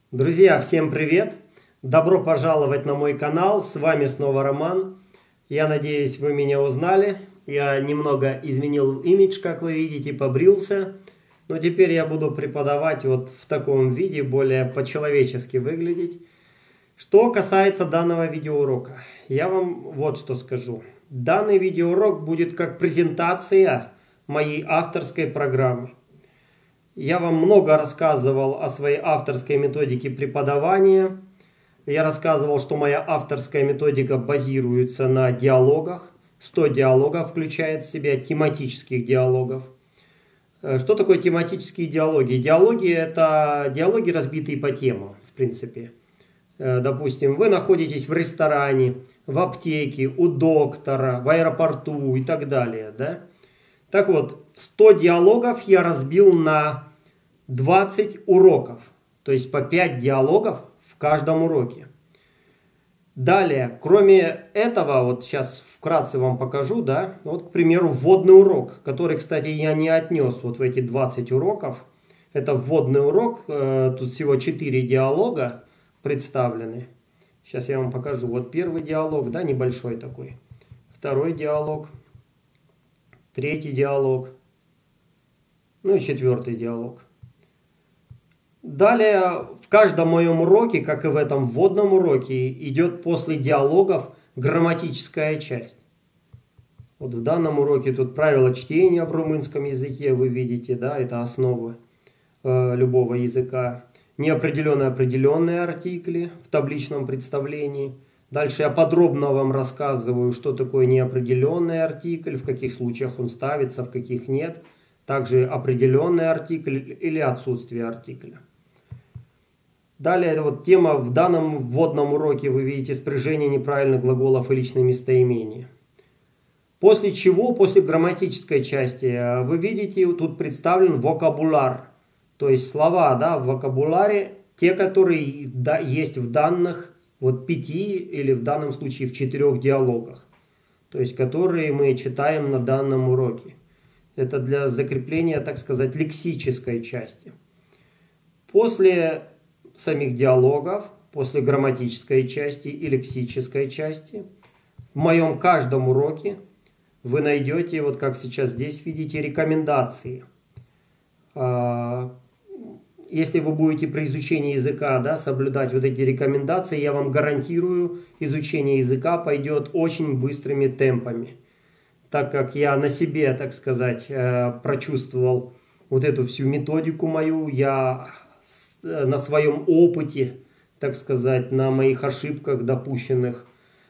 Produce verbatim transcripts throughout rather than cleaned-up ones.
Друзья, всем привет! Добро пожаловать на мой канал, с вами снова Роман. Я надеюсь, вы меня узнали. Я немного изменил имидж, как вы видите, побрился. Но теперь я буду преподавать вот в таком виде, более по-человечески выглядеть. Что касается данного видеоурока, я вам вот что скажу. Данный видеоурок будет как презентация моей авторской программы. Я вам много рассказывал о своей авторской методике преподавания. Я рассказывал, что моя авторская методика базируется на диалогах. сто диалогов включает в себя тематических диалогов. Что такое тематические диалоги? Диалоги – это диалоги, разбитые по темам, в принципе. Допустим, вы находитесь в ресторане, в аптеке, у доктора, в аэропорту и так далее. Да? Так вот, сто диалогов я разбил на двадцать уроков. То есть по пять диалогов в каждом уроке. Далее, кроме этого, вот сейчас вкратце вам покажу, да, вот, к примеру, вводный урок, который, кстати, я не отнес вот в эти двадцать уроков. Это вводный урок, тут всего четыре диалога представлены. Сейчас я вам покажу. Вот первый диалог, да, небольшой такой. Второй диалог. Третий диалог. Ну и четвертый диалог. Далее, в каждом моем уроке, как и в этом вводном уроке, идет после диалогов грамматическая часть. Вот в данном уроке тут правила чтения в румынском языке, вы видите, да, это основы э, любого языка. Неопределенные определенные артикли в табличном представлении. Дальше я подробно вам рассказываю, что такое неопределенный артикль, в каких случаях он ставится, в каких нет. Также определенный артикль или отсутствие артикля. Далее вот тема в данном вводном уроке, вы видите, спряжение неправильных глаголов и личные местоимения. После чего, после грамматической части, вы видите, тут представлен вокабуляр. То есть слова, да, в вокабуляре, те, которые да, есть в данных вот пяти или в данном случае в четырех диалогах. То есть которые мы читаем на данном уроке. Это для закрепления, так сказать, лексической части. После самих диалогов, после грамматической части и лексической части, в моем каждом уроке вы найдете, вот как сейчас здесь видите, рекомендации. Если вы будете при изучении языка, да, соблюдать вот эти рекомендации, я вам гарантирую, изучение языка пойдет очень быстрыми темпами. Так как я на себе, так сказать, прочувствовал вот эту всю методику мою, я на своем опыте, так сказать, на моих ошибках допущенных,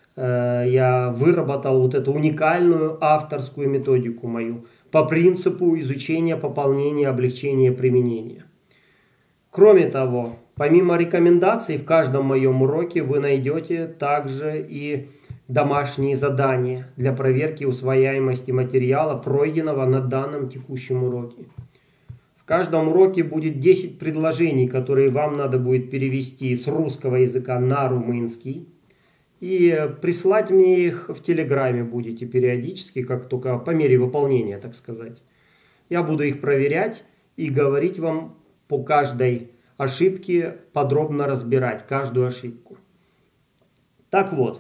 я выработал вот эту уникальную авторскую методику мою по принципу изучения, пополнения, облегчения, применения. Кроме того, помимо рекомендаций, в каждом моем уроке вы найдете также и домашние задания для проверки усвояемости материала, пройденного на данном текущем уроке. В каждом уроке будет десять предложений, которые вам надо будет перевести с русского языка на румынский. И прислать мне их в Телеграме будете периодически, как только по мере выполнения, так сказать. Я буду их проверять и говорить вам по каждой ошибке, подробно разбирать каждую ошибку. Так вот.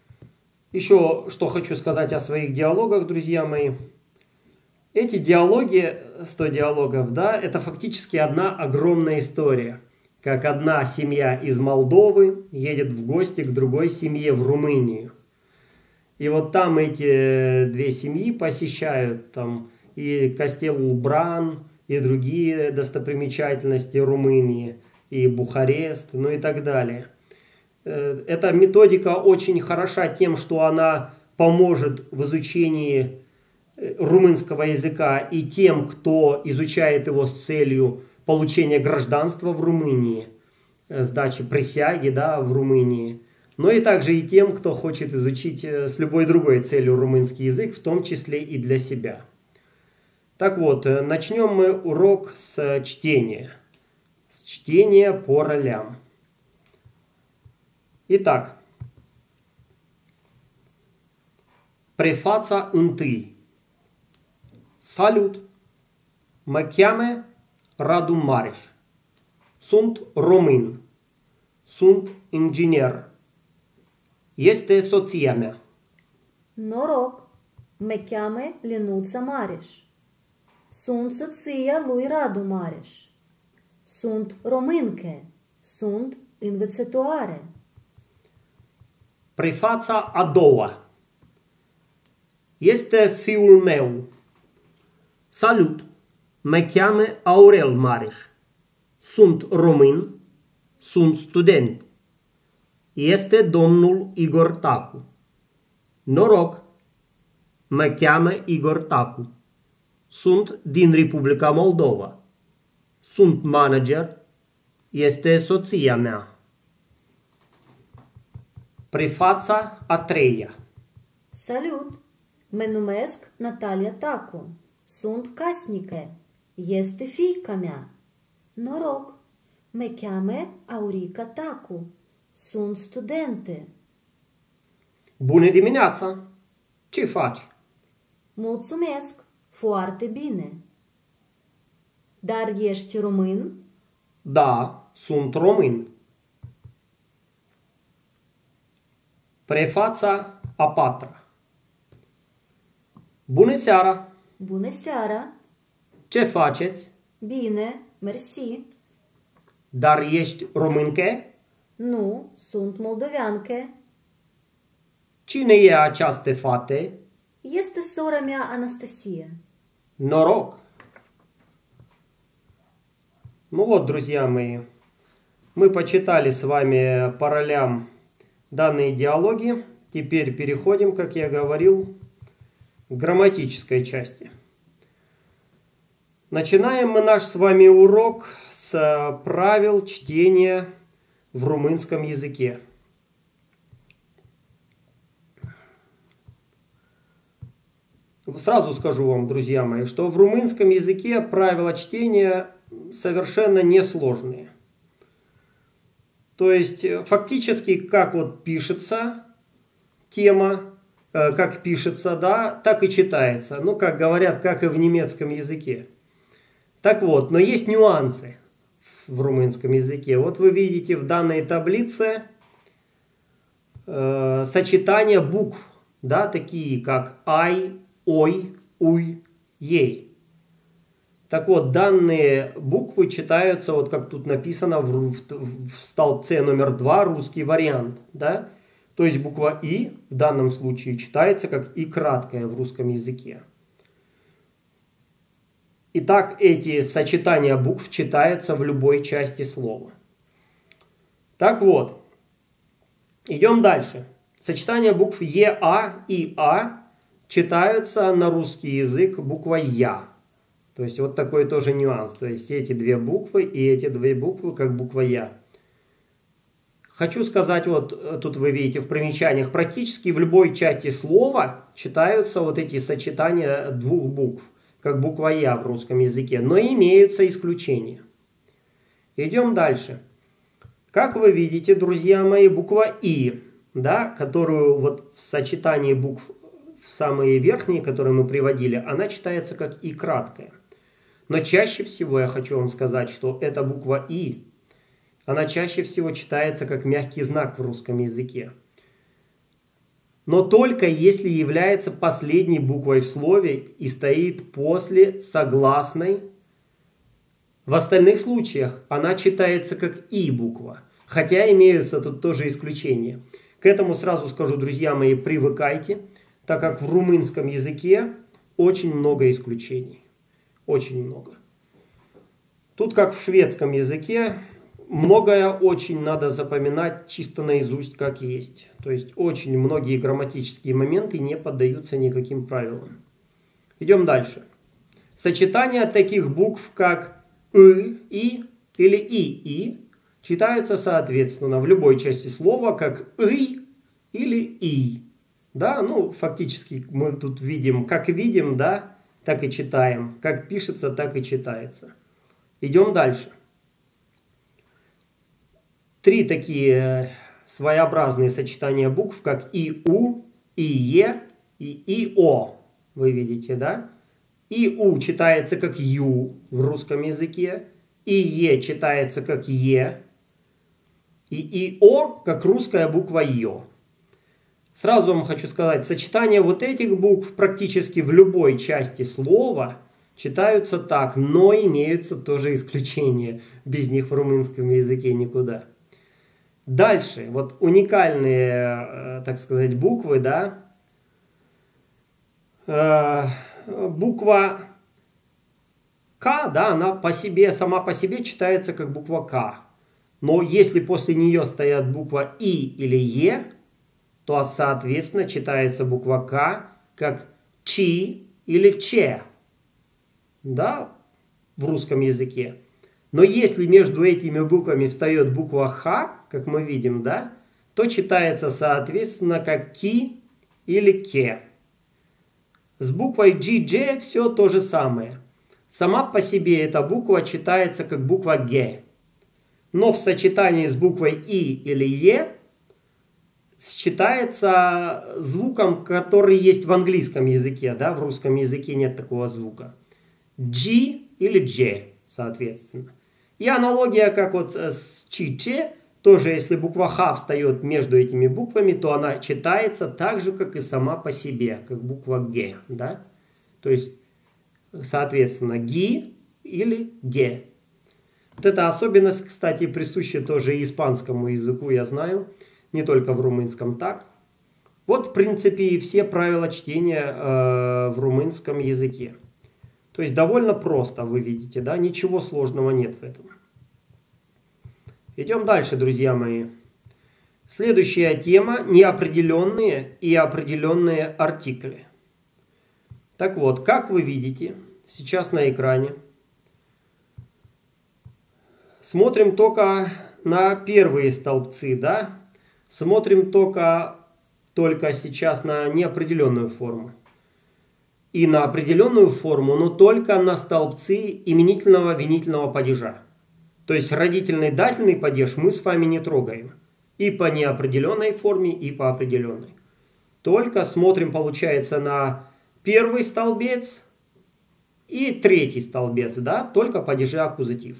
Еще что хочу сказать о своих диалогах, друзья мои. Эти диалоги, сто диалогов, да, это фактически одна огромная история. Как одна семья из Молдовы едет в гости к другой семье в Румынию. И вот там эти две семьи посещают там и Кастелul Bran, и другие достопримечательности Румынии, и Бухарест, ну и так далее. Эта методика очень хороша тем, что она поможет в изучении румынского языка и тем, кто изучает его с целью получения гражданства в Румынии, сдачи присяги, да, в Румынии, но и также и тем, кто хочет изучить с любой другой целью румынский язык, в том числе и для себя. Так вот, начнем мы урок с чтения. С чтения по ролям. Итак, prefața întâi. Salut! Mă cheamă Radu Mareș. Sunt român. Sunt inginer. Este soția mea. Noroc. Me cheamă Lenuța Mareș. Sunt soția lui Radu Mareș. Sunt româncă. Sunt învățătoare. Prefața a doua. Este fiul meu. Salut! Me cheamă Aurel Mareș. Sunt român. Sunt student. Este domnul Igor Tacu. Noroc! Me cheamă Igor Tacu. Sunt din Republica Moldova. Sunt manager. Este soția mea. Prefața a treia. Salut! Mă numesc Natalia Tacu. Sunt casnică. Este fiica mea. Noroc! Me cheamă Aurica Tacu. Sunt studente. Bună dimineața! Ce faci? Mulțumesc! Foarte bine. Dar ești român? Da, sunt român. Prefața a patra. Bună seara! Bună seara! Ce faceți? Bine, mersi. Dar ești româncă? Nu, sunt moldoveancă. Cine e această fată? Este sora mea Anastasia. Норок. Ну вот, друзья мои, мы почитали с вами по ролям данные диалоги. Теперь переходим, как я говорил, к грамматической части. Начинаем мы наш с вами урок с правил чтения в румынском языке. Сразу скажу вам, друзья мои, что в румынском языке правила чтения совершенно несложные. То есть, фактически, как вот пишется тема, э, как пишется, да, так и читается. Ну, как говорят, как и в немецком языке. Так вот, но есть нюансы в румынском языке. Вот вы видите в данной таблице э, сочетания букв, да, такие как «ай», «ой», «уй», «ей». Так вот, данные буквы читаются, вот как тут написано в, в, в столбце номер два, русский вариант, да? То есть буква «и» в данном случае читается как «и» краткая в русском языке. Итак, эти сочетания букв читаются в любой части слова. Так вот, идем дальше. Сочетания букв «е», «а» и «а» читаются на русский язык буква «я». То есть вот такой тоже нюанс. То есть эти две буквы и эти две буквы как буква «я». Хочу сказать, вот тут вы видите в примечаниях, практически в любой части слова читаются вот эти сочетания двух букв, как буква «я» в русском языке. Но имеются исключения. Идем дальше. Как вы видите, друзья мои, буква «и», да, которую вот в сочетании букв самые верхние, которые мы приводили, она читается как «и» краткая. Но чаще всего я хочу вам сказать, что эта буква «и», она чаще всего читается как мягкий знак в русском языке. Но только если является последней буквой в слове и стоит после согласной. В остальных случаях она читается как «и» буква. Хотя имеются тут тоже исключения. К этому сразу скажу, друзья мои, привыкайте, так как в румынском языке очень много исключений. Очень много. Тут, как в шведском языке, многое очень надо запоминать чисто наизусть, как есть. То есть, очень многие грамматические моменты не поддаются никаким правилам. Идем дальше. Сочетания таких букв, как «ы», «и» или «и», «и» читаются, соответственно, в любой части слова, как «ый» или «и». Да, ну, фактически мы тут видим, как видим, да, так и читаем. Как пишется, так и читается. Идем дальше. Три такие своеобразные сочетания букв, как «и», «у», «и», «е» и «и», «о». Вы видите, да? «И», «у» читается как «ю» в русском языке. «И», «е» читается как «е». И ИО, как русская буква Ё. Сразу вам хочу сказать, сочетание вот этих букв практически в любой части слова читаются так, но имеются тоже исключения. Без них в румынском языке никуда. Дальше, вот уникальные, так сказать, буквы, да. Буква К, да, она по себе, сама по себе читается как буква К. Но если после нее стоят буква И или Е, то, соответственно, читается буква К как Чи или Че, да, в русском языке. Но если между этими буквами встает буква Х, как мы видим, да, то читается, соответственно, как Ки или Ке. С буквой Джи Дже все то же самое. Сама по себе эта буква читается как буква Г. Но в сочетании с буквой И или Е считается звуком, который есть в английском языке, да, в русском языке нет такого звука. G или Дже, соответственно. И аналогия, как вот с Чи-Че, тоже если буква Х встает между этими буквами, то она читается так же, как и сама по себе, как буква Г, да. То есть, соответственно, Ги или Ге. Вот эта особенность, кстати, присуща тоже и испанскому языку, я знаю. Не только в румынском так. Вот, в принципе, и все правила чтения э, в румынском языке. То есть довольно просто, вы видите, да, ничего сложного нет в этом. Идем дальше, друзья мои. Следующая тема – неопределенные и определенные артикли. Так вот, как вы видите сейчас на экране, смотрим только на первые столбцы, да? Смотрим только, только сейчас на неопределенную форму. И на определенную форму, но только на столбцы именительного винительного падежа. То есть родительный дательный падеж мы с вами не трогаем. И по неопределенной форме, и по определенной. Только смотрим, получается, на первый столбец и третий столбец, да? Только падежи аккузатив.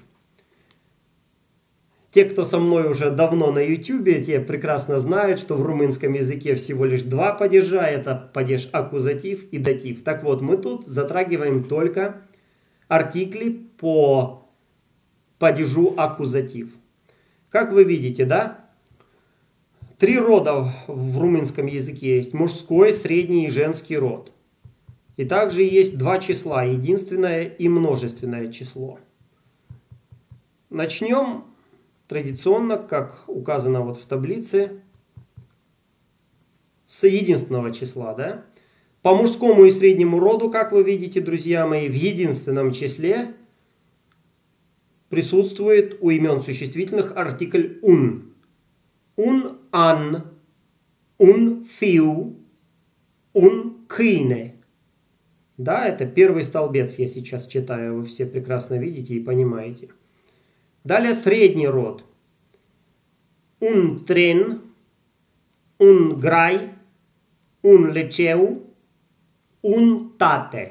Те, кто со мной уже давно на ютубе, те прекрасно знают, что в румынском языке всего лишь два падежа. Это падеж аккузатив и датив. Так вот, мы тут затрагиваем только артикли по падежу аккузатив. Как вы видите, да? Три рода в румынском языке есть. Мужской, средний и женский род. И также есть два числа. Единственное и множественное число. Начнем традиционно, как указано вот в таблице, с единственного числа, да? По мужскому и среднему роду, как вы видите, друзья мои, в единственном числе присутствует у имен существительных артикль «ун». «Ун ан», «ун фиу», «ун кыне». Да, это первый столбец я сейчас читаю, вы все прекрасно видите и понимаете. Далее средний род. Un tren, un grai, un liceu, un tate.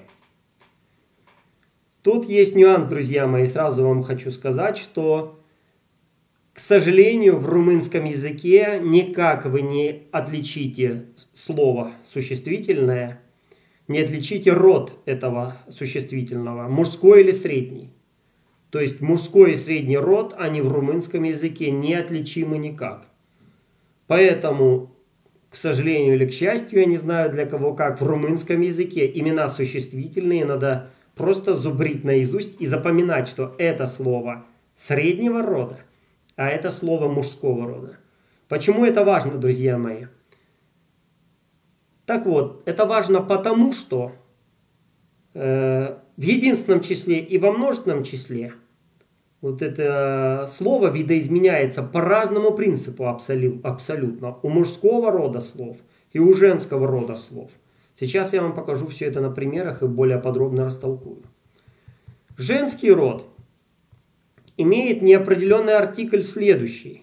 Тут есть нюанс, друзья мои. Сразу вам хочу сказать, что, к сожалению, в румынском языке никак вы не отличите слово существительное, не отличите род этого существительного, мужской или средний. То есть мужской и средний род, они в румынском языке неотличимы никак. Поэтому, к сожалению или к счастью, я не знаю для кого как, в румынском языке имена существительные надо просто зубрить наизусть и запоминать, что это слово среднего рода, а это слово мужского рода. Почему это важно, друзья мои? Так вот, это важно потому, что э, в единственном числе и во множественном числе вот это слово видоизменяется по разному принципу абсолютно. У мужского рода слов и у женского рода слов. Сейчас я вам покажу все это на примерах и более подробно растолкую. Женский род имеет неопределенный артикль следующий.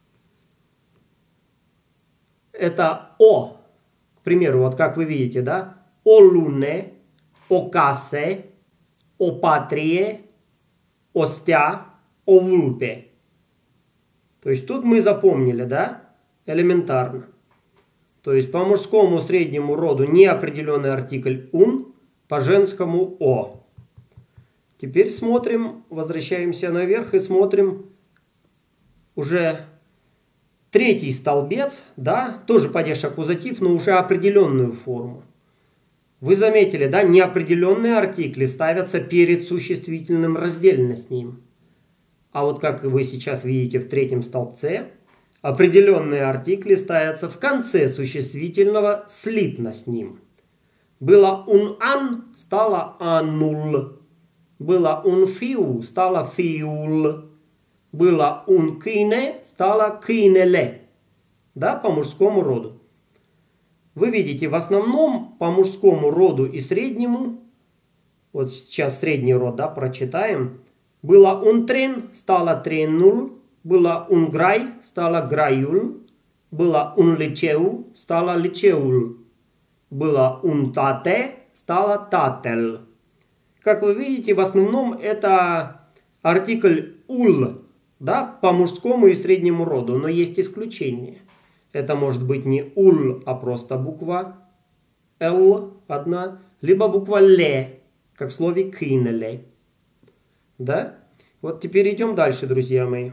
Это «о». К примеру, вот как вы видите, да? «О луне», «о касе», «о патрие», «о стя», «о вулпе». То есть тут мы запомнили, да, элементарно. То есть по мужскому среднему роду неопределенный артикль «ун», по женскому «о». Теперь смотрим, возвращаемся наверх и смотрим уже третий столбец, да, тоже падеж аккузатив, но уже определенную форму. Вы заметили, да, неопределенные артикли ставятся перед существительным раздельно с ним. А вот как вы сейчас видите в третьем столбце, определенные артикли ставятся в конце существительного слитно с ним. Было un an, стало anul. Было un fiu, стало fiul. Было un câine, стало câinele. Да, по мужскому роду. Вы видите, в основном по мужскому роду и среднему, вот сейчас средний род, да, прочитаем. Было un tren, стало trenul. Было un grai, стало graiul. Было un liceu, стало liceul. Было un tate, стало tatel. Как вы видите, в основном это артикль ул, да, по мужскому и среднему роду, но есть исключение. Это может быть не ул, а просто буква л одна, либо буква ле, как в слове câinele. Да? Вот теперь идем дальше, друзья мои.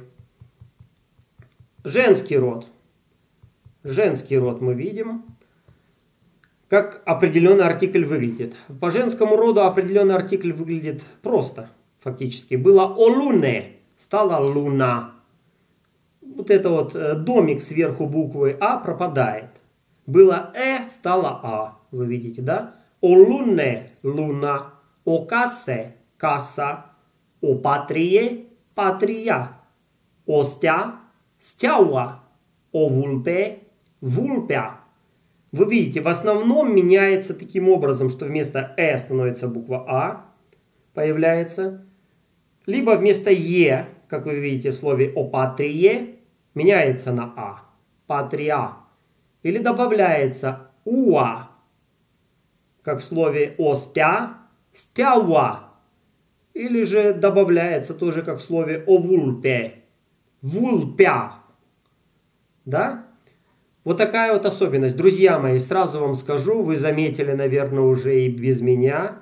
Женский род. Женский род мы видим, как определенный артикль выглядит. По женскому роду определенный артикль выглядит просто, фактически. Было о луне, стало луна. Вот это вот домик сверху буквы А пропадает. Было э, стало А. Вы видите, да? О луне, луна. О кассе, касса. О патрие, патрия. О стя, стяуа. О вульпе, вульпя. Вы видите, в основном меняется таким образом, что вместо «э» становится буква «а», появляется. Либо вместо «е», как вы видите в слове «о патрие», меняется на «а», «патрия». Или добавляется «уа», как в слове «о стя», «стяуа». Или же добавляется тоже, как в слове «о вульпе», «вульпя». Да? Вот такая вот особенность. Друзья мои, сразу вам скажу, вы заметили, наверное, уже и без меня,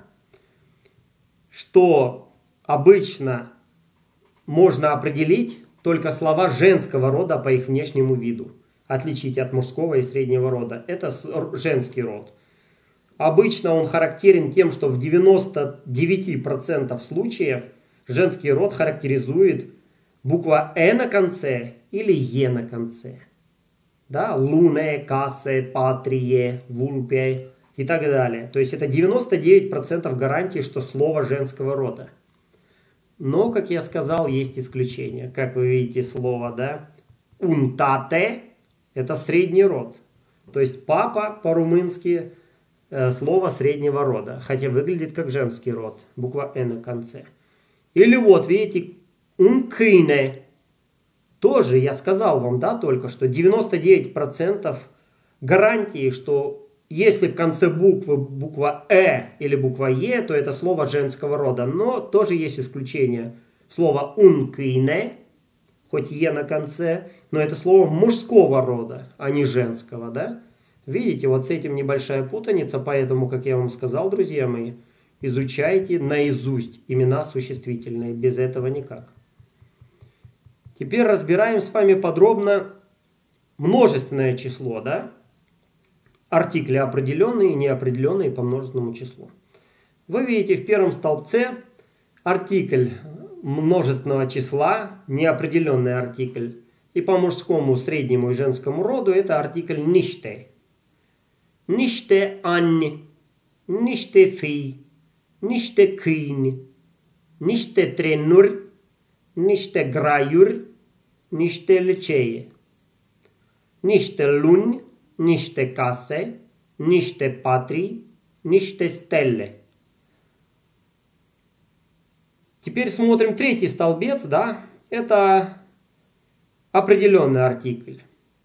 что обычно можно определить только слова женского рода по их внешнему виду. Отличить от мужского и среднего рода. Это женский род. Обычно он характерен тем, что в девяноста девяти процентах случаев женский род характеризует буква «э» на конце или «е» на конце. Да, луне, кассе, патрие, вульпе и так далее. То есть это девяносто девять процентов гарантии, что слово женского рода. Но, как я сказал, есть исключения. Как вы видите, слово, да, унтате – это средний род. То есть папа по-румынски э, слово среднего рода, хотя выглядит как женский род, буква «э» на конце. Или вот, видите, un câine. Тоже я сказал вам, да, только что девяносто девять процентов гарантии, что если в конце буквы буква «э» или буква «е», то это слово женского рода. Но тоже есть исключение. Слово un câine, хоть «е» на конце, но это слово мужского рода, а не женского, да. Видите, вот с этим небольшая путаница, поэтому, как я вам сказал, друзья мои, изучайте наизусть имена существительные, без этого никак. Теперь разбираем с вами подробно множественное число, да? Артикли определенные и неопределенные по множественному числу. Вы видите в первом столбце артикль множественного числа, неопределенный артикль. И по мужскому, среднему и женскому роду это артикль niște. Niște ani, niște fii, niște câini, niște trenuri, niște graiuri, niște licee, niște luni, niște case, niște patrii, niște stele. Теперь смотрим третий столбец, да, это определенный артикль.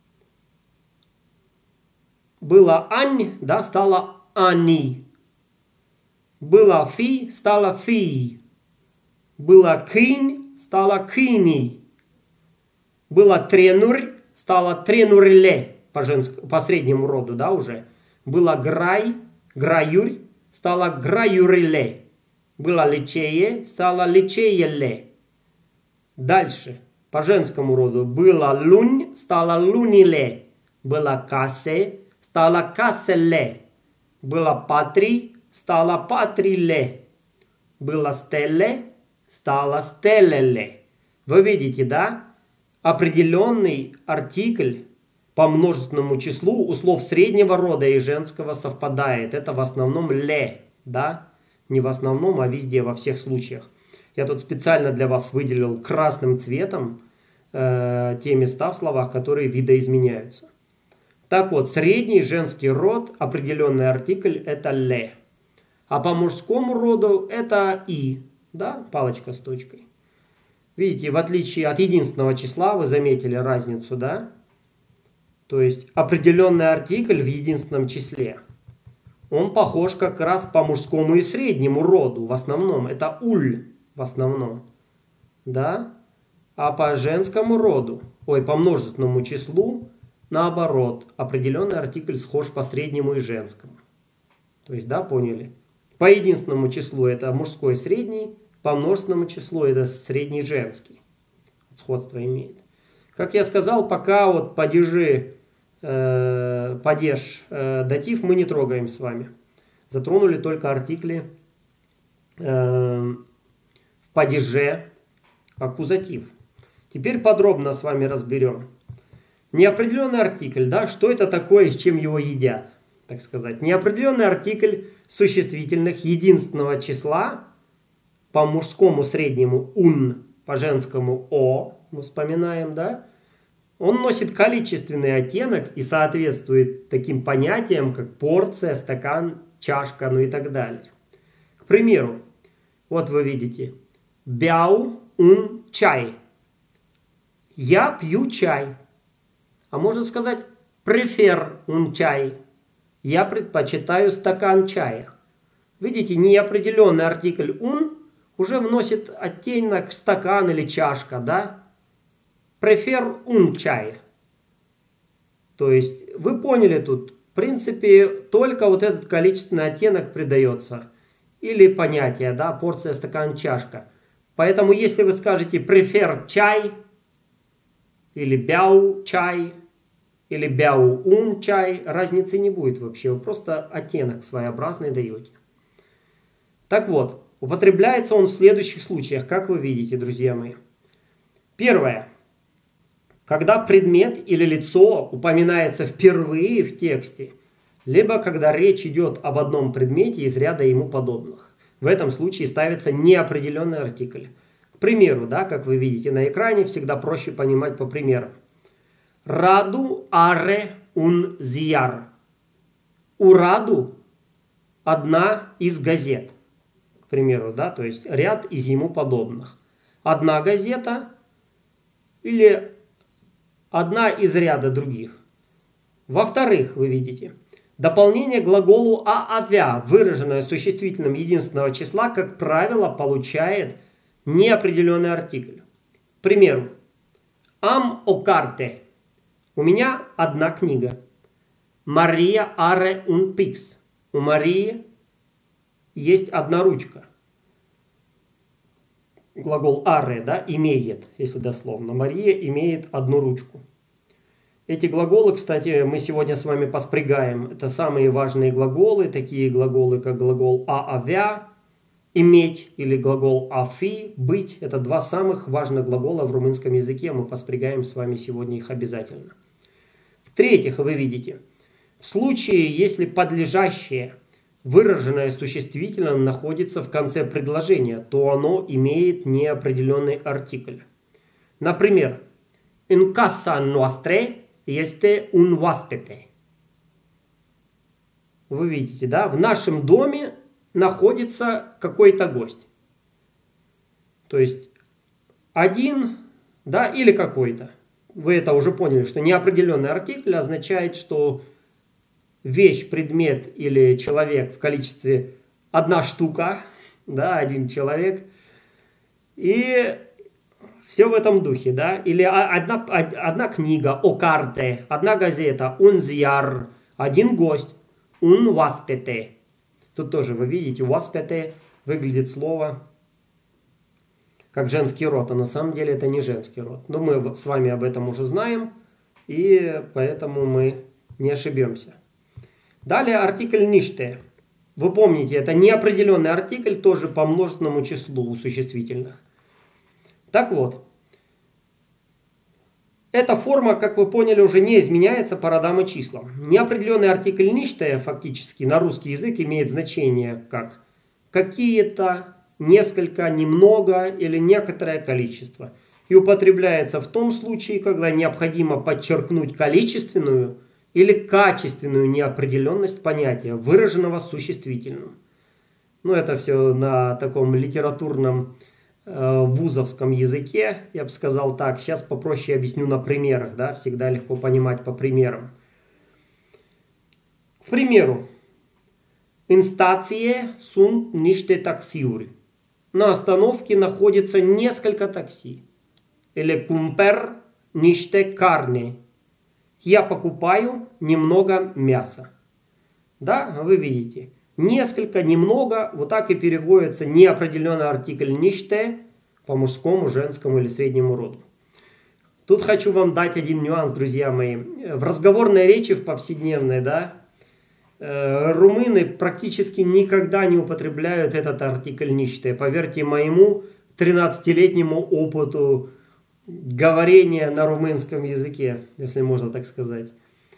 Было ань, да, стало они. Было фи, стало фи. Было кынь, стало кыни. Было тренурь, стало тренурле по, женскому, по среднему роду, да, уже. Было грай, граюрь, стало граюриле. Было лечее, стало лечееле. Дальше, по женскому роду. Было лунь, стало луниле. Было кассе, стало касселе. Было патри, стало патриле. Было стелле, стало стеллеле. Вы видите, да? Определенный артикль по множественному числу у слов среднего рода и женского совпадает. Это в основном ле, да? Не в основном, а везде, во всех случаях. Я тут специально для вас выделил красным цветом э, те места в словах, которые видоизменяются. Так вот, средний женский род, определенный артикль, это ле. А по мужскому роду это и, да, палочка с точкой. Видите, в отличие от единственного числа, вы заметили разницу, да? То есть определенный артикль в единственном числе, он похож как раз по мужскому и среднему роду, в основном. Это уль, в основном, да? А по женскому роду, ой, по множественному числу, наоборот, определенный артикль схож по среднему и женскому. То есть, да, поняли? По единственному числу это мужской и средний, по множественному числу это средний женский. Сходство имеет. Как я сказал, пока вот падежи, э, падеж, э, датив мы не трогаем с вами. Затронули только артикли э, в падеже аккузатив. Теперь подробно с вами разберем. Неопределенный артикль, да, что это такое и с чем его едят, так сказать. Неопределенный артикль существительных единственного числа, по мужскому среднему ун, по женскому о, мы вспоминаем, да, он носит количественный оттенок и соответствует таким понятиям, как порция, стакан, чашка, ну и так далее. К примеру, вот вы видите, бяу ун чай. Я пью чай. А можно сказать префер ун чай. Я предпочитаю стакан чая. Видите, неопределенный артикль ун уже вносит оттенок стакан или чашка, да? Префер ун чай. То есть, вы поняли тут, в принципе, только вот этот количественный оттенок придается. Или понятие, да, порция, стакан, чашка. Поэтому, если вы скажете префер чай, или бяу чай, или бяу ун чай, разницы не будет вообще. Вы просто оттенок своеобразный даете. Так вот, употребляется он в следующих случаях, как вы видите, друзья мои. Первое. Когда предмет или лицо упоминается впервые в тексте, либо когда речь идет об одном предмете из ряда ему подобных. В этом случае ставится неопределенный артикль. К примеру, да, как вы видите на экране, всегда проще понимать по примерам. Раду аре ун зияр. У Раду одна из газет. К примеру, да, то есть ряд из ему подобных. Одна газета или одна из ряда других. Во-вторых, вы видите, дополнение к глаголу аавя, выраженное существительным единственного числа, как правило, получает неопределенный артикль. К примеру, ам окарте. У меня одна книга. Мария аре ун пикс. У Марии есть одна ручка. Глагол аре, да, имеет, если дословно. Мария имеет одну ручку. Эти глаголы, кстати, мы сегодня с вами поспрягаем. Это самые важные глаголы, такие глаголы, как глагол аавя, иметь, или глагол афи, быть. Это два самых важных глагола в румынском языке. Мы поспрягаем с вами сегодня их обязательно. В-третьих, вы видите, в случае, если подлежащее, выраженное существительным находится в конце предложения, то оно имеет неопределенный артикль. Например, in casa nostre este un oaspete. Вы видите, да? В нашем доме находится какой-то гость. То есть один, да, или какой-то. Вы это уже поняли, что неопределенный артикль означает, что вещь, предмет или человек в количестве одна штука, да, один человек. И Все в этом духе, да? Или одна, одна книга, о карте, одна газета, un ziar, один гость, un oaspete. Тут тоже вы видите, oaspete выглядит слово как женский род, а на самом деле это не женский род. Но мы с вами об этом уже знаем, и поэтому мы не ошибемся. Далее артикль ниште. Вы помните, это неопределенный артикль, тоже по множественному числу у существительных. Так вот, эта форма, как вы поняли, уже не изменяется по родам и числам. Неопределенный артикль ниште фактически на русский язык имеет значение как какие-то, несколько, немного или некоторое количество. И употребляется в том случае, когда необходимо подчеркнуть количественную или качественную неопределенность понятия, выраженного существительным. Ну, это все на таком литературном э, вузовском языке, я бы сказал так. Сейчас попроще объясню на примерах, да, всегда легко понимать по примерам. К примеру, in stație sunt niște taxiuri. На остановке находится несколько такси. Или cumpăr niște carne. Я покупаю немного мяса. Да, вы видите. Несколько, немного, вот так и переводится неопределенный артикль niște по мужскому, женскому или среднему роду. Тут хочу вам дать один нюанс, друзья мои. В разговорной речи, в повседневной, да, румыны практически никогда не употребляют этот артикль niște. Поверьте моему тринадцатилетнему опыту говорения на румынском языке, если можно так сказать.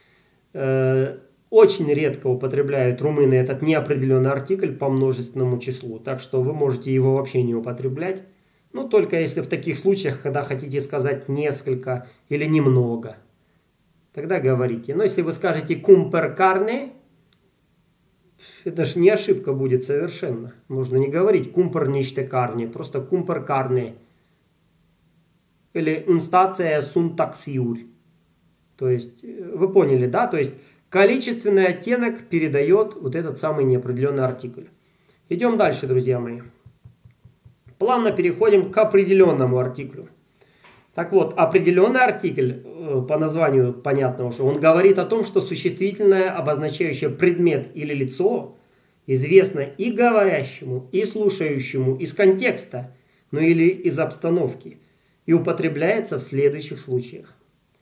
Очень редко употребляют румыны этот неопределенный артикль по множественному числу. Так что вы можете его вообще не употреблять. Ну, только если в таких случаях, когда хотите сказать несколько или немного. Тогда говорите. Но если вы скажете cumpăr carne, это же не ошибка будет совершенно. Нужно не говорить cumpăr niște carne, просто cumpăr carne. Или în stație sunt taxiuri. То есть, вы поняли, да? То есть, количественный оттенок передает вот этот самый неопределенный артикль. Идем дальше, друзья мои. Плавно переходим к определенному артиклю. Так вот, определенный артикль, по названию понятно уже, он говорит о том, что существительное, обозначающее предмет или лицо, известно и говорящему, и слушающему из контекста, ну или из обстановки, и употребляется в следующих случаях.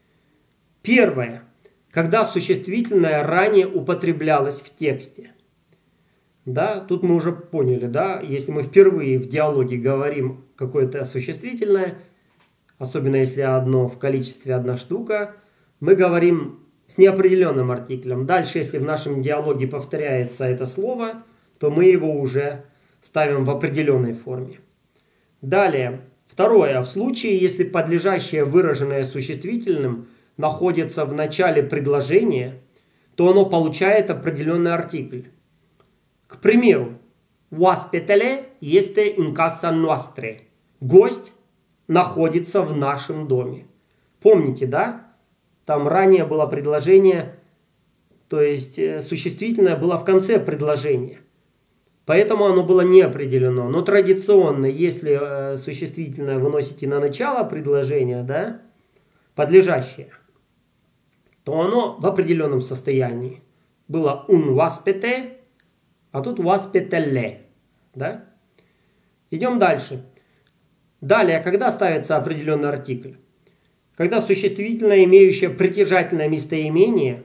Первое. Когда существительное ранее употреблялось в тексте. Да, тут мы уже поняли, да, если мы впервые в диалоге говорим какое-то существительное, особенно если одно в количестве одна штука, мы говорим с неопределенным артиклем. Дальше, если в нашем диалоге повторяется это слово, то мы его уже ставим в определенной форме. Далее, второе. В случае, если подлежащее, выраженное существительным, находится в начале предложения, то оно получает определенный артикль. К примеру, oaspetele este în casa noastră. Гость находится в нашем доме. Помните, да? Там ранее было предложение, то есть существительное было в конце предложения. Поэтому оно было не определено. Но традиционно, если существительное выносите на начало предложения, да, подлежащее, то оно в определенном состоянии. Было un oaspete, а тут oaspetele. Да? Идем дальше. Далее, когда ставится определенный артикль? Когда существительное, имеющее притяжательное местоимение,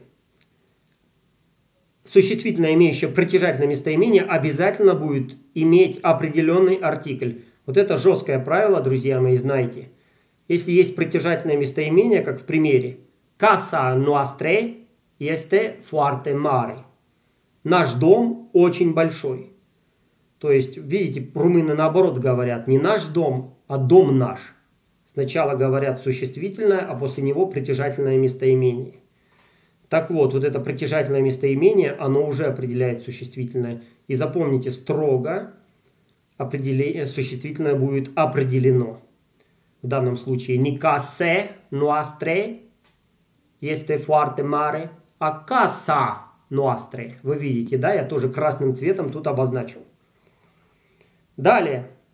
существительное, имеющее притяжательное местоимение, обязательно будет иметь определенный артикль. Вот это жесткое правило, друзья мои, знайте. Если есть притяжательное местоимение, как в примере, casa noastră este foarte mare. Наш дом очень большой. То есть, видите, румыны наоборот говорят, не наш дом, а дом наш. Сначала говорят существительное, а после него притяжательное местоимение. Так вот, вот это притяжательное местоимение, оно уже определяет существительное. И запомните, строго определение, существительное будет определено. В данном случае не case noastre este foarte mare, а casa noastră. Вы видите, да? Я тоже красным цветом тут обозначил. Далее.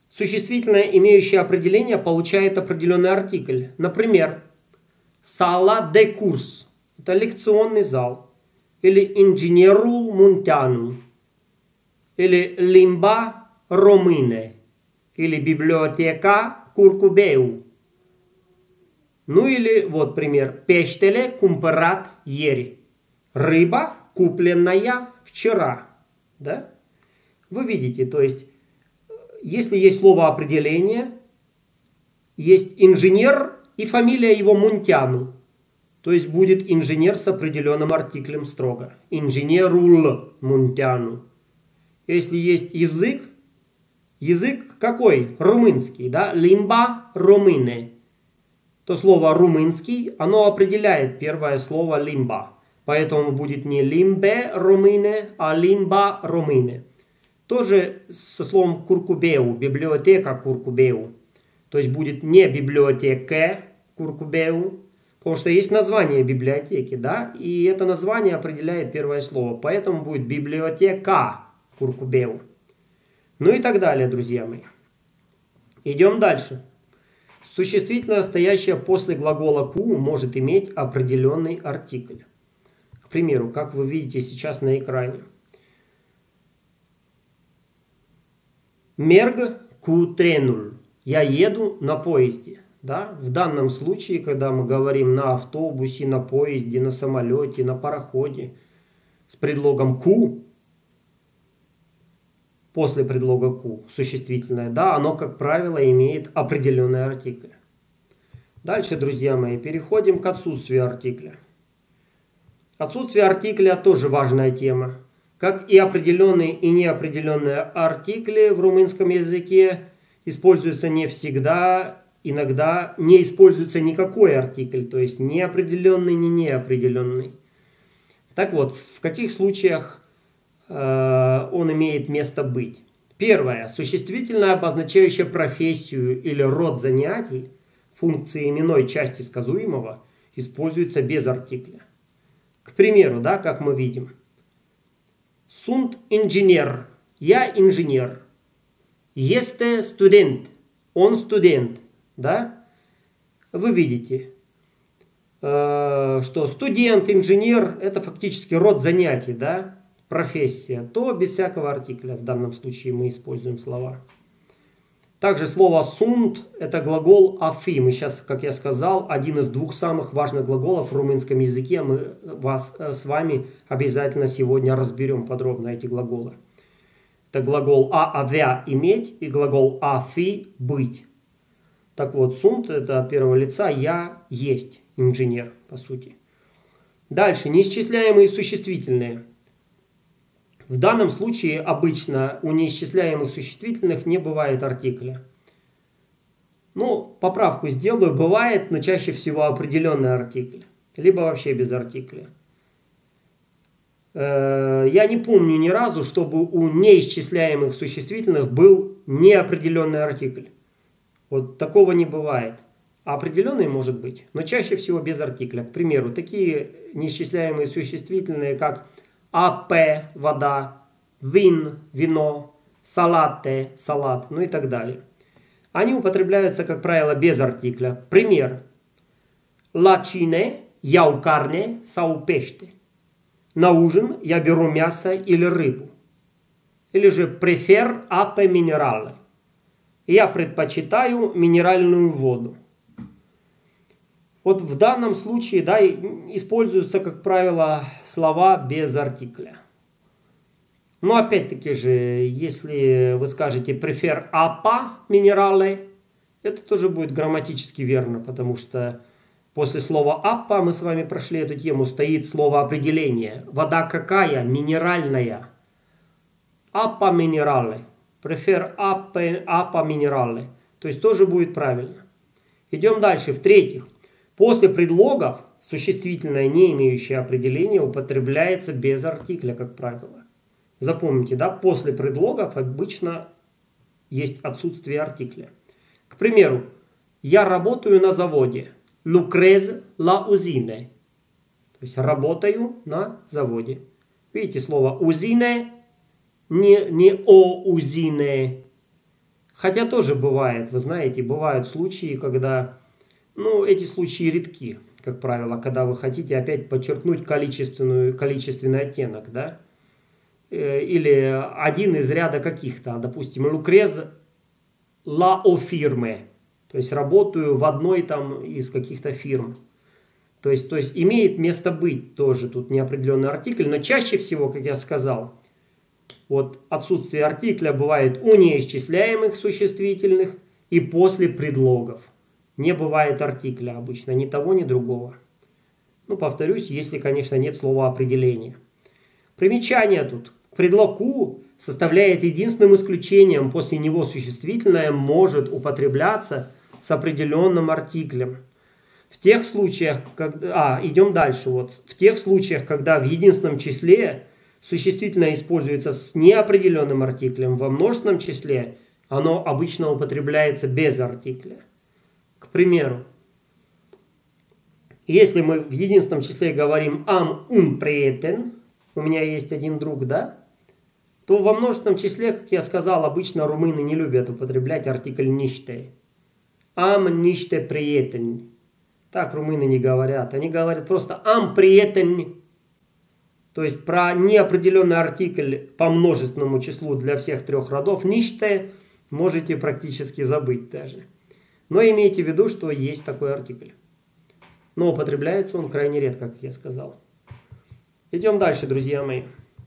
Существительное, имеющее определение, получает определенный артикль. Например, «Sala de curs» – это лекционный зал. Или «Inginierul munteanum». Или «Limba române». Или «Biblioteca curcubeu». Ну или вот пример. «Peștele cumpărat ieri». Рыба, купленная вчера. Да? Вы видите, то есть, если есть слово определение, есть инженер и фамилия его Мунтяну, то есть будет инженер с определенным артиклем строго. Инженерул Мунтяну. Если есть язык, язык какой? Румынский, да? Limba române. То слово румынский, оно определяет первое слово limba. Поэтому будет не limbe române, а limba române. Тоже со словом куркубеу, библиотека куркубеу. То есть будет не библиотека куркубеу, потому что есть название библиотеки, да, и это название определяет первое слово. Поэтому будет библиотека куркубеу. Ну и так далее, друзья мои. Идем дальше. Существительное, стоящее после глагола ку, может иметь определенный артикль. К примеру, как вы видите сейчас на экране. Мерг ку тренул. Я еду на поезде. Да? В данном случае, когда мы говорим на автобусе, на поезде, на самолете, на пароходе, с предлогом ку, после предлога ку, существительное, да, оно, как правило, имеет определенный артикль. Дальше, друзья мои, переходим к отсутствию артикля. Отсутствие артикля тоже важная тема. Как и определенные и неопределенные артикли в румынском языке используются не всегда, иногда не используется никакой артикль, то есть неопределенный, не неопределенный. Так вот, в каких случаях э, он имеет место быть? Первое. Существительное, обозначающее профессию или род занятий, функции именной части сказуемого, используется без артикля. К примеру, да, как мы видим. Sunt инженер. Я инженер. Este студент. Он студент. Да? Вы видите, э, что студент, инженер – это фактически род занятий, да? Профессия. То без всякого артикля в данном случае мы используем слова. Также слово sunt – это глагол афи. Мы сейчас, как я сказал, один из двух самых важных глаголов в румынском языке. Мы вас, с вами обязательно сегодня разберем подробно эти глаголы. Это глагол а авea – иметь и глагол афи – быть. Так вот, sunt – это от первого лица я есть инженер, по сути. Дальше, неисчисляемые существительные. В данном случае обычно у неисчисляемых существительных не бывает артикля. Ну, поправку сделаю, бывает, но чаще всего определенный артикль. Либо вообще без артикля. Я не помню ни разу, чтобы у неисчисляемых существительных был неопределенный артикль. Вот такого не бывает. А определенный может быть, но чаще всего без артикля. К примеру, такие неисчисляемые существительные, как ап – вода, вин – вино, салате – салат, ну и так далее. Они употребляются, как правило, без артикля. Пример. La cine iau carne sau pește. На ужин я беру мясо или рыбу. Или же prefer ape minerale. Я предпочитаю минеральную воду. Вот в данном случае, да, используются, как правило, слова без артикля. Но опять-таки же, если вы скажете prefer apa minerale, это тоже будет грамматически верно, потому что после слова apa, мы с вами прошли эту тему, стоит слово определение. Вода какая? Минеральная. Apa minerale. Prefer apa, apa minerale. То есть тоже будет правильно. Идем дальше. В-третьих, после предлогов существительное, не имеющее определения, употребляется без артикля, как правило. Запомните, да, после предлогов обычно есть отсутствие артикля. К примеру, я работаю на заводе. Lucrez la usine. То есть работаю на заводе. Видите слово usine, не, не о usine. Хотя тоже бывает, вы знаете, бывают случаи, когда, ну, эти случаи редки, как правило, когда вы хотите опять подчеркнуть количественную, количественный оттенок, да? Или один из ряда каких-то, допустим, Lucrez la o firme, то есть работаю в одной там из каких-то фирм. То есть, то есть имеет место быть тоже тут неопределенный артикль, но чаще всего, как я сказал, вот отсутствие артикля бывает у неисчисляемых существительных и после предлогов. Не бывает артикля обычно, ни того, ни другого. Ну, повторюсь, если, конечно, нет слова определения. Примечание тут. Предлог «у» составляет единственным исключением, после него существительное может употребляться с определенным артиклем. В тех случаях, когда... А, идем дальше. Вот. В тех случаях, когда в единственном числе существительное используется с неопределенным артиклем, во множественном числе оно обычно употребляется без артикля. К примеру, если мы в единственном числе говорим «am un prieten», у меня есть один друг, да? То во множественном числе, как я сказал, обычно румыны не любят употреблять артикль «niște». «Am niște prieteni». Так румыны не говорят. Они говорят просто «am prieteni». То есть про неопределенный артикль по множественному числу для всех трех родов «niște» можете практически забыть даже. Но имейте в виду, что есть такой артикль. Но употребляется он крайне редко, как я сказал. Идем дальше, друзья мои.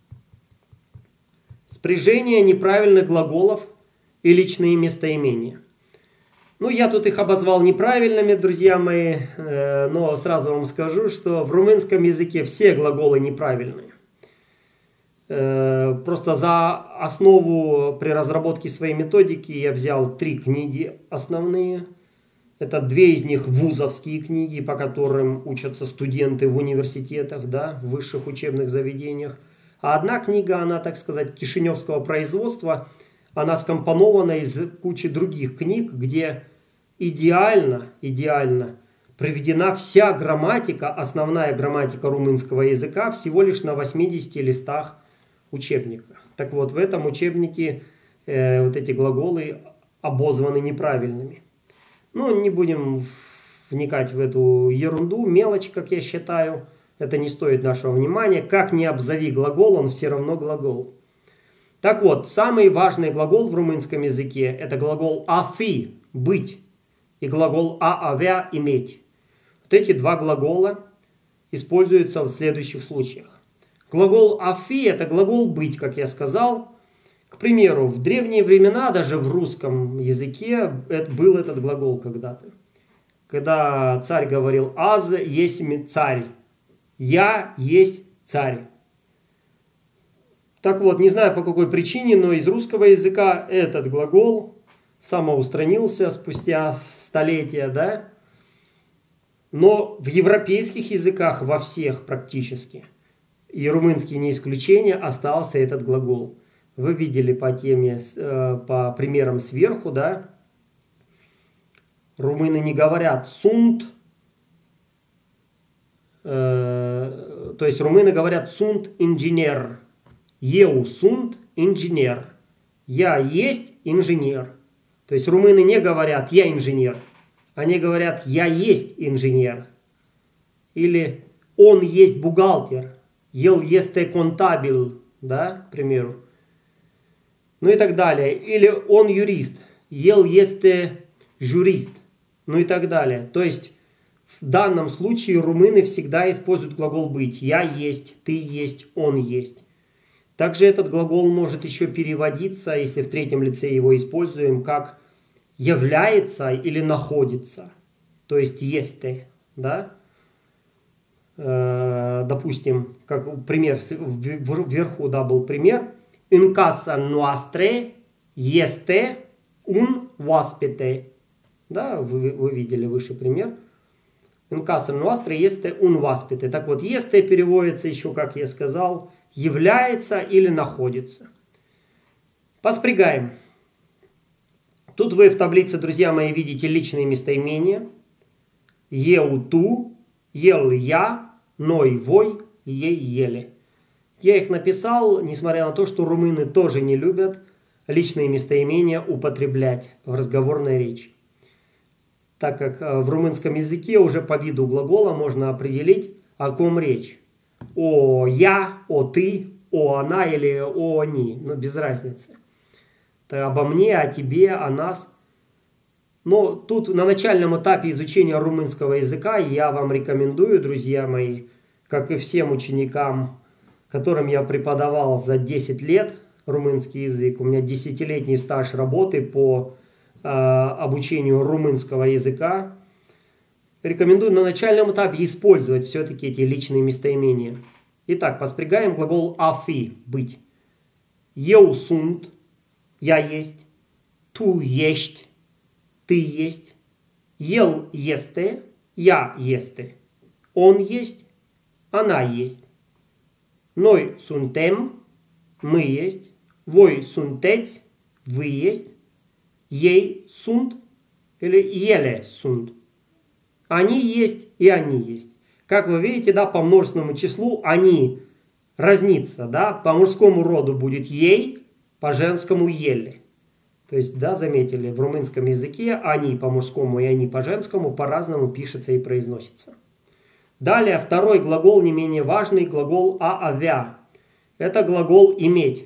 Спряжение неправильных глаголов и личные местоимения. Ну, я тут их обозвал неправильными, друзья мои, но сразу вам скажу, что в румынском языке все глаголы неправильные. Просто за основу при разработке своей методики я взял три книги основные. Это две из них вузовские книги, по которым учатся студенты в университетах, да, в высших учебных заведениях. А одна книга, она, так сказать, кишиневского производства, она скомпонована из кучи других книг, где идеально, идеально приведена вся грамматика, основная грамматика румынского языка всего лишь на восьмидесяти листах учебника. Так вот, в этом учебнике э, вот эти глаголы обозваны неправильными. Ну, не будем вникать в эту ерунду, мелочь, как я считаю. Это не стоит нашего внимания. Как ни обзови глагол, он все равно глагол. Так вот, самый важный глагол в румынском языке – это глагол a fi – быть, и глагол a avea – иметь. Вот эти два глагола используются в следующих случаях. Глагол a fi – это глагол быть, как я сказал. К примеру, в древние времена, даже в русском языке, был этот глагол когда-то. Когда царь говорил «аз есмь царь», «я есть царь». Так вот, не знаю по какой причине, но из русского языка этот глагол самоустранился спустя столетия, да? Но в европейских языках, во всех практически, и румынский не исключение, остался этот глагол. Вы видели по теме, по примерам сверху, да? Румыны не говорят «sunt», э, то есть румыны говорят «sunt инженер». «Eu sunt инженер». «Я есть инженер». То есть румыны не говорят «я инженер». Они говорят «я есть инженер». Или «он есть бухгалтер». «El este contabil», да, к примеру. Ну и так далее. Или «он юрист». «El este jurist». Ну и так далее. То есть в данном случае румыны всегда используют глагол «быть». «Я есть», «ты есть», «он есть». Также этот глагол может еще переводиться, если в третьем лице его используем, как «является» или «находится». То есть «este». Да? Э, допустим, как пример, вверху да, был пример. «In casa noastră este un oaspete». Да, вы, вы видели выше пример. «In casa noastră este un oaspete». Так вот, «este» переводится еще, как я сказал, является или находится. Поспрягаем. Тут вы в таблице, друзья мои, видите личные местоимения. Eu, tu, el, я, noi, voi, ей, еле. Я их написал, несмотря на то, что румыны тоже не любят личные местоимения употреблять в разговорной речи. Так как в румынском языке уже по виду глагола можно определить, о ком речь. О я, о ты, о она или о они. Но без разницы. Это обо мне, о тебе, о нас. Но тут на начальном этапе изучения румынского языка я вам рекомендую, друзья мои, как и всем ученикам, которым я преподавал за десять лет румынский язык. У меня десятилетний стаж работы по э, обучению румынского языка. Рекомендую на начальном этапе использовать все-таки эти личные местоимения. Итак, поспрягаем глагол a fi, быть. Eu sunt, я есть. Tu ești, ты есть. El este, я este. Он есть, она есть. Noi suntem, мы есть. Voi sunteți, вы есть. Ei sunt или ele sunt. Они есть и они есть. Как вы видите, да, по множественному числу они разнится, да, по мужскому роду будет ей, по женскому еле. То есть, да, заметили, в румынском языке они по мужскому и они по женскому по-разному пишется и произносится. Далее второй глагол, не менее важный, глагол a avea. Это глагол иметь.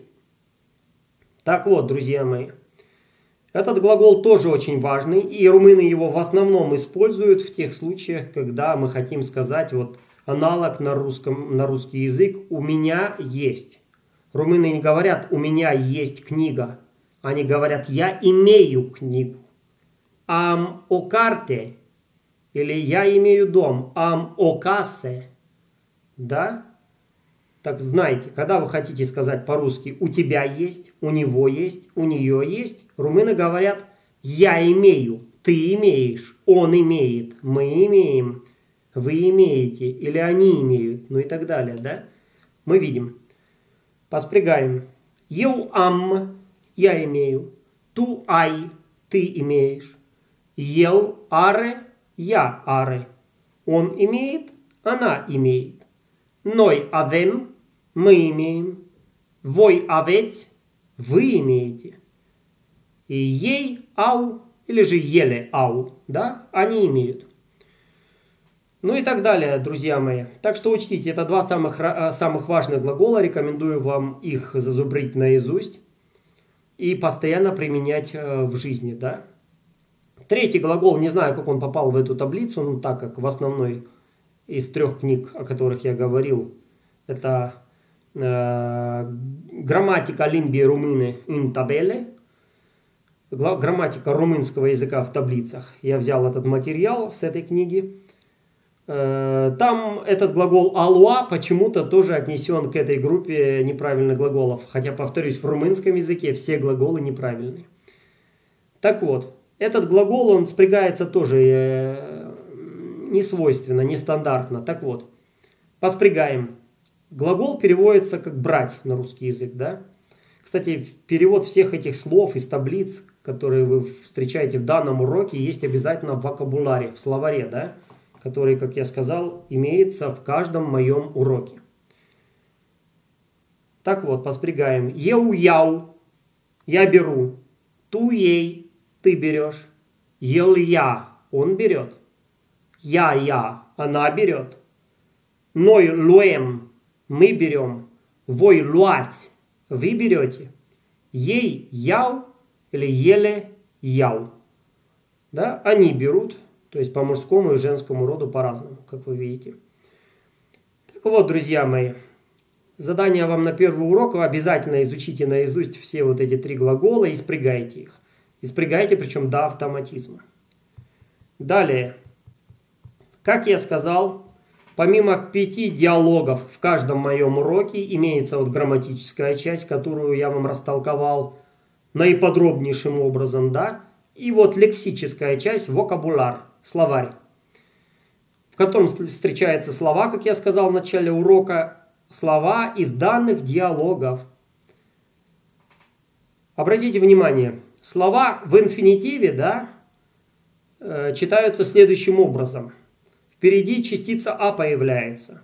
Так вот, друзья мои, этот глагол тоже очень важный, и румыны его в основном используют в тех случаях, когда мы хотим сказать вот аналог на, русском, на русский язык «у меня есть». Румыны не говорят «у меня есть книга», они говорят «я имею книгу». «Am o carte» или «я имею дом», «am o casă». Да? Так знаете, когда вы хотите сказать по-русски «у тебя есть», «у него есть», «у нее есть», румыны говорят «я имею», «ты имеешь», «он имеет», «мы имеем», «вы имеете» или «они имеют», ну и так далее, да? Мы видим. Поспрягаем. «Eu am», «я имею», «tu ai», «ты имеешь», «el are», «я are», «он имеет», «она имеет», «noi avem», мы имеем, voi aveți, вы имеете, и ей au, или же еле au, да, они имеют. Ну и так далее, друзья мои. Так что учтите, это два самых, самых важных глагола, рекомендую вам их зазубрить наизусть и постоянно применять в жизни, да. Третий глагол, не знаю, как он попал в эту таблицу, но так как в основной из трех книг, о которых я говорил, это грамматика лингви румыны in tabele, грамматика румынского языка в таблицах. Я взял этот материал с этой книги. Там этот глагол алуа почему-то тоже отнесен к этой группе неправильных глаголов. Хотя, повторюсь, в румынском языке все глаголы неправильные. Так вот, этот глагол, он спрягается тоже несвойственно, нестандартно. Так вот, поспрягаем. Глагол переводится как брать на русский язык, да? Кстати, перевод всех этих слов из таблиц, которые вы встречаете в данном уроке, есть обязательно в вокабуляре, в словаре, да? Который, как я сказал, имеется в каждом моем уроке. Так вот, поспрягаем. Eu iau, я беру. Tu iei, ты берешь. El ia, он берет. Я я, она берет. Noi luem, мы берем. Voi luați, вы берете. Ei iau или ele iau. Да? Они берут. То есть по мужскому и женскому роду по-разному, как вы видите. Так вот, друзья мои. Задание вам на первый урок. Вы обязательно изучите наизусть все вот эти три глагола и спрягайте их. И спрягайте, причем до автоматизма. Далее. Как я сказал, помимо пяти диалогов в каждом моем уроке имеется вот грамматическая часть, которую я вам растолковал наиподробнейшим образом, да? И вот лексическая часть, вокабуляр, словарь, в котором встречаются слова, как я сказал в начале урока, слова из данных диалогов. Обратите внимание, слова в инфинитиве, да, читаются следующим образом. Впереди частица «а» появляется.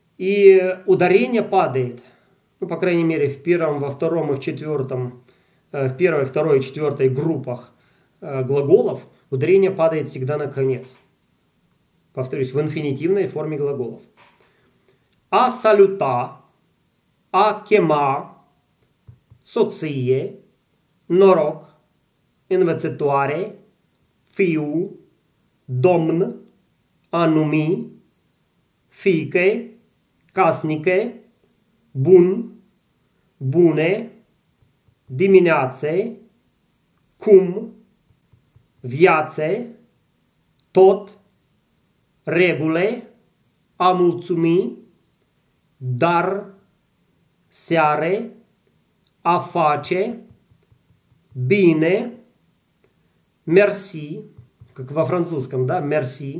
И ударение падает. Ну, по крайней мере, в первом, во втором и в четвертом в первой, второй, четвертой группах глаголов ударение падает всегда на конец. Повторюсь, в инфинитивной форме глаголов. А салюта, а chema, soție, noroc, învățătoare, fiu, domn, a numi, fiică, casnică, bun, bune, dimineață, cum, viață, tot, regule, a mulțumi, dar, seare, a face, bine, merci, как во французском, да, merci,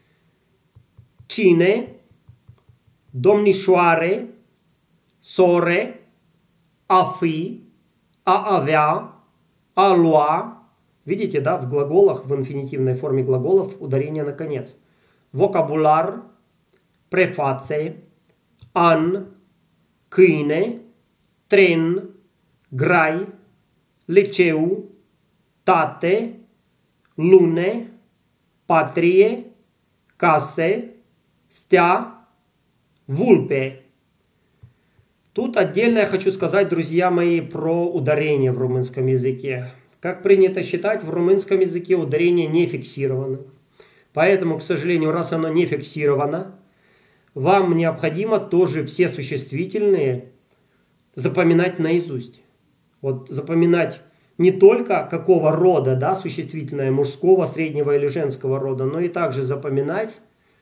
cine, domnișoare, sore, a fi, a avea, a lua. Видите, да, в глаголах, в инфинитивной форме глаголов ударение на конец. Vocabular, prefațe, an, câine, tren, grai, liceu, tate, lune, patrie, case, stea, vulpe. Тут отдельно я хочу сказать, друзья мои, про ударение в румынском языке. Как принято считать, в румынском языке ударение не фиксировано. Поэтому, к сожалению, раз оно не фиксировано, вам необходимо тоже все существительные запоминать наизусть. Вот запоминать не только какого рода, да, существительное, мужского, среднего или женского рода, но и также запоминать,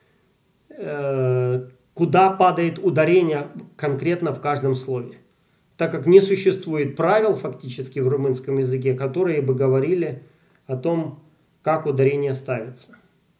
э, куда падает ударение конкретно в каждом слове. Так как не существует правил фактически в румынском языке, которые бы говорили о том, как ударение ставится.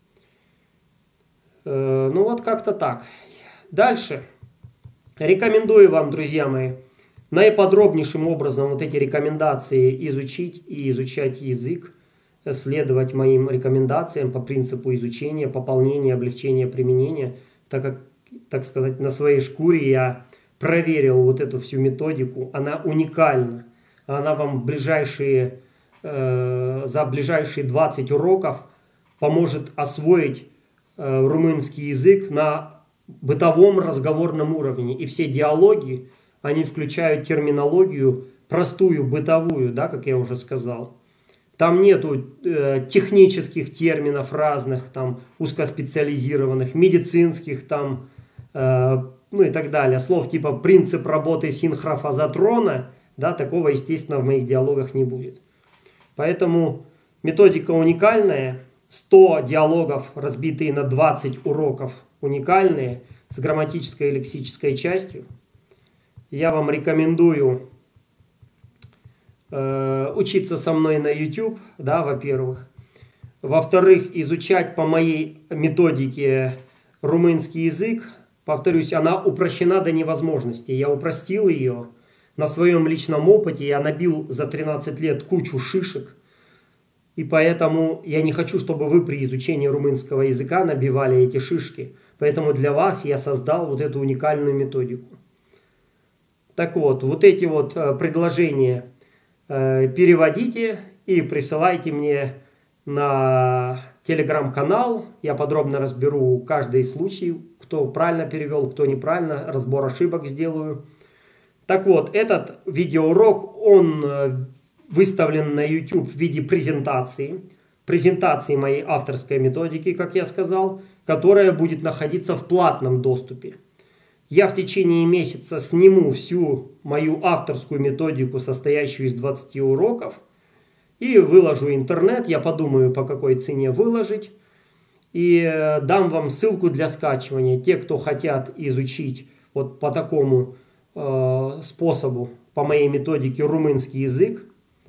Э, ну вот как-то так. Дальше. Рекомендую вам, друзья мои, наиподробнейшим образом вот эти рекомендации изучить и изучать язык, следовать моим рекомендациям по принципу изучения, пополнения, облегчения, применения, так как, так сказать, на своей шкуре я проверил вот эту всю методику, она уникальна, она вам в ближайшие, э, за ближайшие двадцать уроков поможет освоить э, румынский язык на бытовом разговорном уровне, и все диалоги, они включают терминологию простую, бытовую, да, как я уже сказал. Там нету э, технических терминов разных, там, узкоспециализированных, медицинских, там, э, ну и так далее. Слов типа принцип работы синхрофазотрона, да, такого, естественно, в моих диалогах не будет. Поэтому методика уникальная, сто диалогов, разбитые на двадцать уроков, уникальные, с грамматической и лексической частью. Я вам рекомендую э, учиться со мной на YouTube, да, во-первых. Во-вторых, изучать по моей методике румынский язык. Повторюсь, она упрощена до невозможности. Я упростил ее на своем личном опыте. Я набил за тринадцать лет кучу шишек. И поэтому я не хочу, чтобы вы при изучении румынского языка набивали эти шишки. Поэтому для вас я создал вот эту уникальную методику. Так вот, вот эти вот предложения переводите и присылайте мне на телеграм-канал. Я подробно разберу каждый случай, кто правильно перевел, кто неправильно, разбор ошибок сделаю. Так вот, этот видеоурок, он выставлен на YouTube в виде презентации. Презентации моей авторской методики, как я сказал, которая будет находиться в платном доступе. Я в течение месяца сниму всю мою авторскую методику, состоящую из двадцати уроков, и выложу в интернет. Я подумаю, по какой цене выложить. И дам вам ссылку для скачивания. Те, кто хотят изучить вот по такому э, способу, по моей методике румынский язык,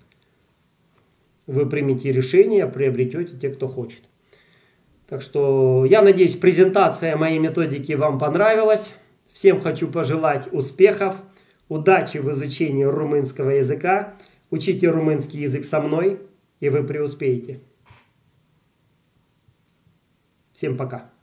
вы примете решение, приобретете, те, кто хочет. Так что я надеюсь, презентация моей методики вам понравилась. Всем хочу пожелать успехов, удачи в изучении румынского языка. Учите румынский язык со мной, и вы преуспеете. Всем пока.